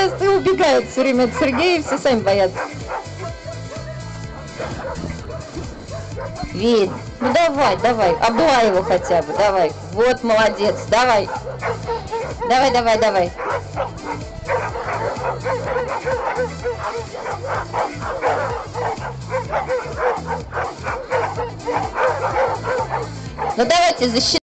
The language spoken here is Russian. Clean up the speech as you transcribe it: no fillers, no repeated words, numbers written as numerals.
ест и убегает все время от Сергея, все сами боятся. Ведь, ну давай, давай, облай его хотя бы, давай. Вот, молодец, давай. Давай, давай, давай. Ну давайте засчитаем.